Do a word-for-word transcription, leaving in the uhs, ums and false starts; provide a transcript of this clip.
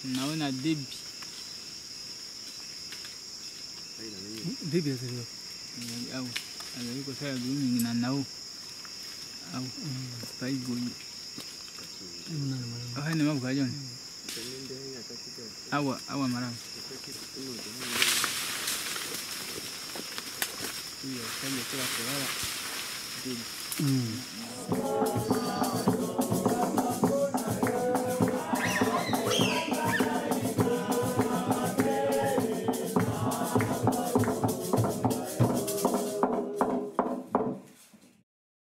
naona debi debi azaliwa au azalikuwa saa grooming na nao au paigo awa ni mambo kajoni awa awa maramu hiyo kaje kwa kulala debi